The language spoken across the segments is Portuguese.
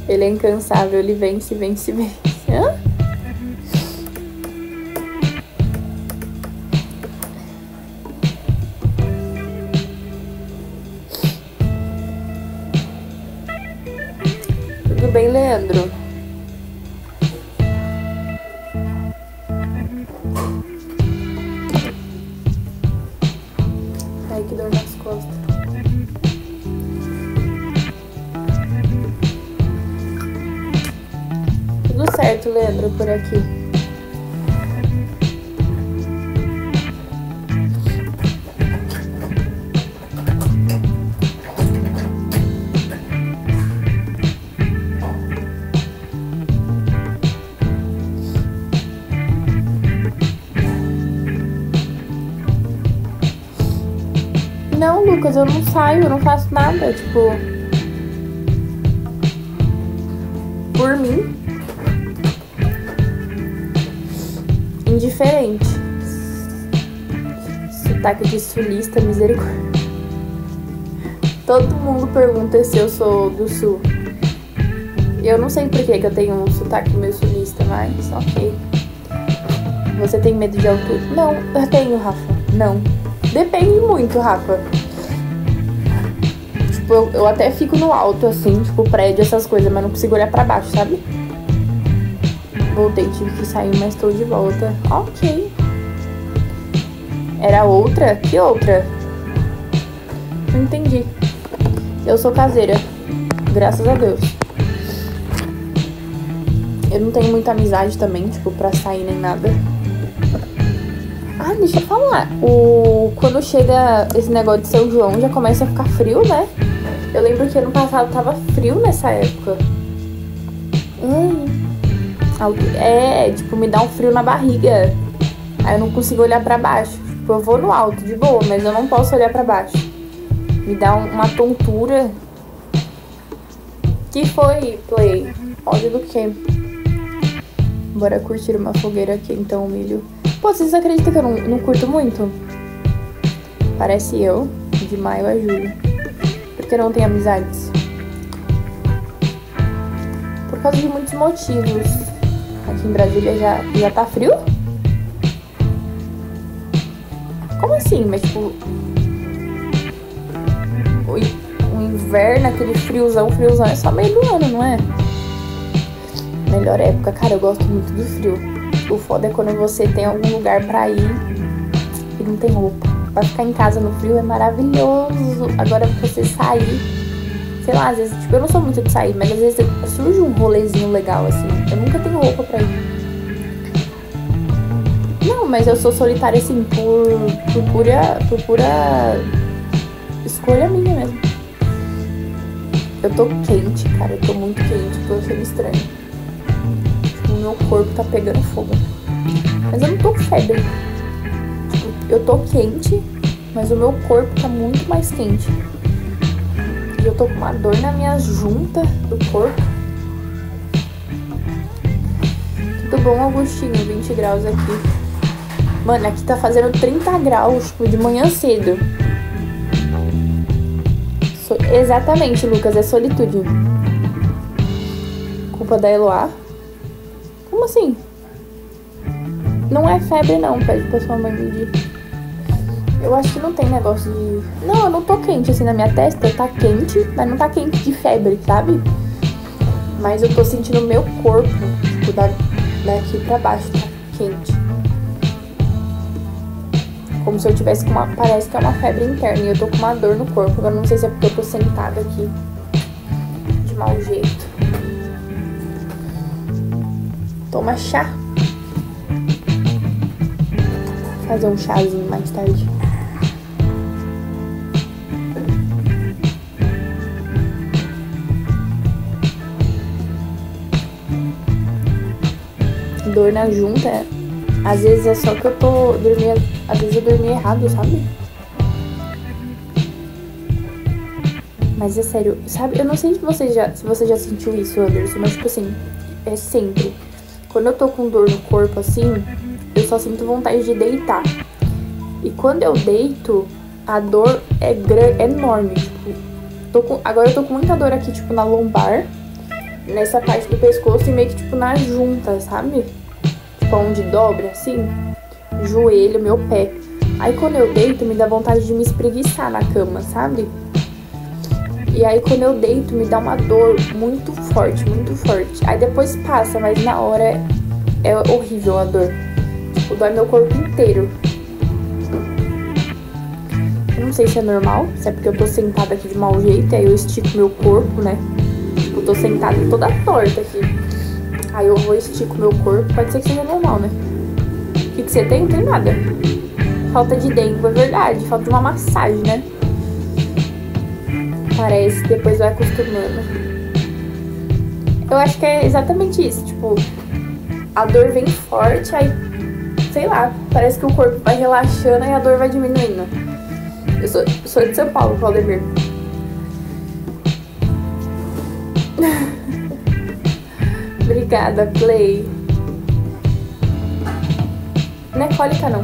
Ele é incansável, ele vence, vence, vence. Hã? Tudo bem, Leandro? Ai, que dor nas costas. Tudo certo, Leandro, por aqui. Não, Lucas, eu não saio, eu não faço nada, tipo... Por mim... Indiferente. Sotaque de sulista, misericórdia. Todo mundo pergunta se eu sou do sul. Eu não sei por que eu tenho um sotaque meio sulista, mas ok. Você tem medo de altura? Não, eu tenho, Rafa. Não. Depende muito, Rafa. Tipo, eu até fico no alto, assim, tipo, prédio, essas coisas, mas não consigo olhar pra baixo, sabe? Voltei, tive que sair, mas tô de volta. Ok. Era outra? Que outra? Não entendi. Eu sou caseira. Graças a Deus. Eu não tenho muita amizade também, tipo, pra sair nem nada. Ah, deixa eu falar. Quando chega esse negócio de São João, já começa a ficar frio, né? Eu lembro que ano passado tava frio nessa época. Tipo, me dá um frio na barriga. Aí eu não consigo olhar pra baixo. Tipo, eu vou no alto, de boa, mas eu não posso olhar pra baixo. Me dá uma tontura. Que foi, Play? Ódio do quê? Bora curtir uma fogueira aqui, então, milho. Pô, vocês acreditam que eu não curto muito? Parece eu, de maio a julho. Porque eu não tenho amizades. Por causa de muitos motivos. Aqui em Brasília já tá frio? Como assim? Mas tipo... O inverno, aquele friozão é só meio do ano, não é? Melhor época. Cara, eu gosto muito do frio. O foda é quando você tem algum lugar pra ir e não tem roupa. Pra ficar em casa no frio é maravilhoso. Agora você sair, sei lá, às vezes, tipo, eu não sou muito de sair, mas às vezes surge um rolezinho legal, assim. Eu nunca tenho roupa pra ir. Não, mas eu sou solitária, assim, por pura escolha minha mesmo. Eu tô quente, cara, eu tô muito quente, tô achando estranho. Tipo, o meu corpo tá pegando fogo. Mas eu não tô com febre. Eu tô quente, mas o meu corpo tá muito mais quente. E eu tô com uma dor na minha junta do corpo. Tudo bom, Augustinho? 20 graus aqui. Mano, aqui tá fazendo 30 graus, tipo, de manhã cedo. Exatamente, Lucas, é solitude. Culpa da Eloá? Como assim? Não é febre não, pede pra sua mãe medir. Eu acho que não tem negócio de... Não, eu não tô quente assim na minha testa, tá quente, mas não tá quente de febre, sabe? Mas eu tô sentindo o meu corpo, tipo, daqui pra baixo, tá quente. Como se eu tivesse com uma... Parece que é uma febre interna e eu tô com uma dor no corpo. Agora não sei se é porque eu tô sentada aqui de mau jeito. Toma chá. Vou fazer um chazinho mais tarde. Dor na junta, às vezes é só que eu tô dormindo, às vezes eu dormi errado, sabe? Mas é sério, sabe? Eu não sei se você já sentiu isso, Anderson, mas tipo assim, é sempre. Quando eu tô com dor no corpo assim, eu só sinto vontade de deitar. E quando eu deito, a dor é enorme, tipo, agora eu tô com muita dor aqui, tipo, na lombar. nessa parte do pescoço e meio que, tipo, na junta, sabe? Tipo, onde dobra, assim. Joelho, meu pé. Aí, quando eu deito, me dá vontade de me espreguiçar na cama, sabe? E aí, quando eu deito, me dá uma dor muito forte, muito forte. Aí, depois passa, mas na hora é horrível a dor. Tipo, dói meu corpo inteiro. Eu não sei se é normal, se é porque eu tô sentada aqui de mau jeito, aí eu estico meu corpo, né? Tipo, eu tô sentada toda torta aqui. Aí eu vou estico meu corpo, pode ser que seja normal, né? O que você tem? Não tem nada. Falta de dengo, é verdade. Falta de uma massagem, né? Parece, depois vai acostumando. Eu acho que é exatamente isso. Tipo, a dor vem forte, aí, sei lá, parece que o corpo vai relaxando e a dor vai diminuindo. Eu sou de São Paulo, Claudemir. Obrigada, Play. Não é cólica, não.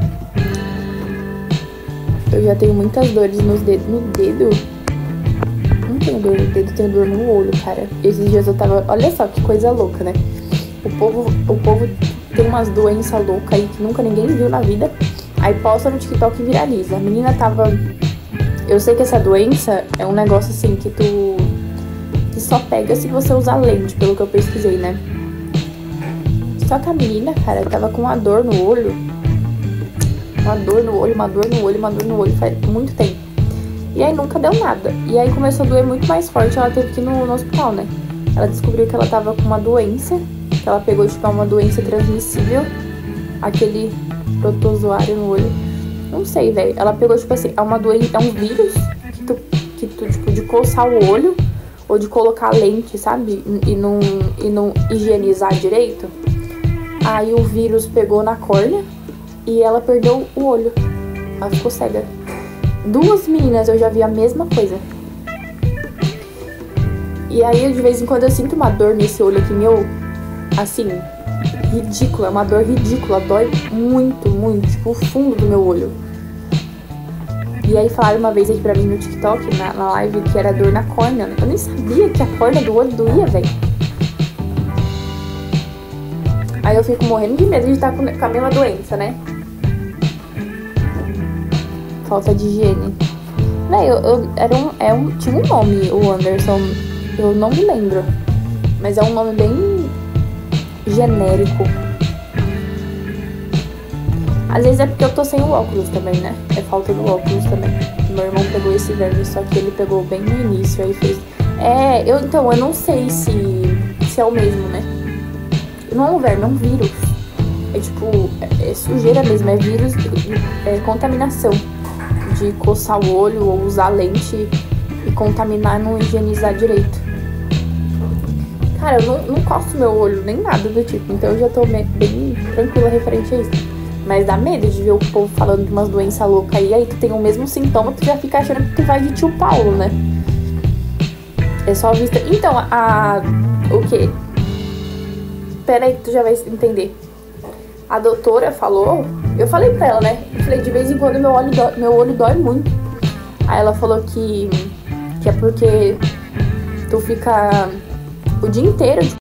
Eu já tenho muitas dores nos dedos. No dedo? Não tenho dor no dedo, tenho dor no olho, cara. Esses dias eu tava... Olha só que coisa louca, né? O povo tem umas doenças loucas aí que nunca ninguém viu na vida. Aí posta no TikTok e viraliza. A menina tava... Eu sei que essa doença é um negócio assim que só pega se você usar lente, pelo que eu pesquisei, né? Só que a menina, cara, tava com uma dor no olho. Uma dor no olho faz muito tempo. E aí nunca deu nada. E aí começou a doer muito mais forte, ela teve que ir no hospital, né? Ela descobriu que ela tava com uma doença, que ela pegou, tipo, uma doença transmissível, aquele protozoário no olho. Não sei, velho. Ela pegou, tipo assim, é uma doença, é um vírus que tu, tipo, de coçar o olho ou de colocar lente, sabe? E não higienizar direito. Aí o vírus pegou na córnea e ela perdeu o olho. Ela ficou cega. 2 meninas eu já vi a mesma coisa. E aí, de vez em quando, eu sinto uma dor nesse olho aqui meu, assim, ridícula, uma dor ridícula, dói muito, muito, tipo, o fundo do meu olho. E aí falaram uma vez aqui pra mim no TikTok, na live, que era dor na córnea. Eu nem sabia que a córnea do olho doía, velho. Aí eu fico morrendo de medo de estar com a mesma doença, né? Falta de higiene. Véi, tinha um nome, o Anderson, eu não me lembro. Mas é um nome bem genérico. Às vezes é porque eu tô sem o óculos também, né? É falta do óculos também. Meu irmão pegou esse verme, só que ele pegou bem no início, aí fez... eu não sei se é o mesmo, né? Não é um verme, é um vírus. É tipo, é sujeira mesmo, é vírus, é contaminação. De coçar o olho ou usar lente e contaminar e não higienizar direito. Cara, eu não coço meu olho, nem nada do tipo, então eu já tô bem tranquila referente a isso. Mas dá medo de ver o povo falando de umas doenças loucas aí tu tem o mesmo sintoma, tu já fica achando que tu vai de tio Paulo, né? É só vista... Então, o quê? Pera aí que tu já vai entender. A doutora falou... Eu falei pra ela, né? Eu falei, de vez em quando meu olho dói muito. Aí ela falou que é porque tu fica o dia inteiro...